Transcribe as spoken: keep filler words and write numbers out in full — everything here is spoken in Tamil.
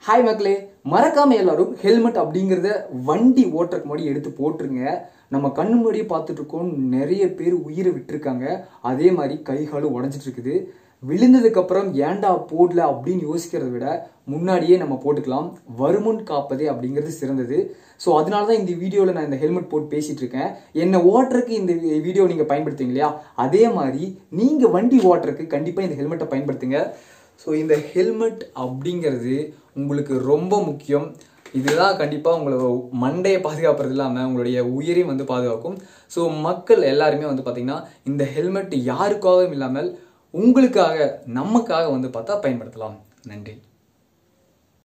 ஹாய் மக்களே, மறக்காம எல்லாரும் ஹெல்மெட் அப்படிங்கிறத வண்டி ஓட்டுறதுக்கு முன்னாடி எடுத்து போட்டுருங்க. நம்ம கண்ணு முன்னாடியே பார்த்துட்டு இருக்கோம், நிறைய பேர் உயிரை விட்டுருக்காங்க. அதே மாதிரி கை காலும் உடஞ்சிட்டு இருக்குது. விழுந்ததுக்கு அப்புறம் ஏன்டா போடல அப்படின்னு யோசிக்கிறத விட முன்னாடியே நம்ம போட்டுக்கலாம். வருமுன் காப்பதே அப்படிங்கிறது சிறந்தது. ஸோ அதனால தான் இந்த வீடியோவில் நான் இந்த ஹெல்மெட் போட்டு பேசிட்டு இருக்கேன். என்னை ஓட்டுறதுக்கு இந்த வீடியோ நீங்கள் பயன்படுத்துவீங்க இல்லையா, அதே மாதிரி நீங்கள் வண்டி ஓட்டுறதுக்கு கண்டிப்பாக இந்த ஹெல்மெட்டை பயன்படுத்துங்க. ஸோ இந்த ஹெல்மெட் அப்படிங்கிறது உங்களுக்கு ரொம்ப முக்கியம். இதுதான் கண்டிப்பாக உங்களை மண்டையை பாதுகாப்புறது இல்லாமல் உங்களுடைய உயிரையும் வந்து பாதுகாக்கும். ஸோ மக்கள் எல்லாருமே வந்து பார்த்தீங்கன்னா இந்த ஹெல்மெட் யாருக்காகவும் இல்லாமல் உங்களுக்காக நமக்காக வந்து பார்த்தா பயன்படுத்தலாம். நன்றி.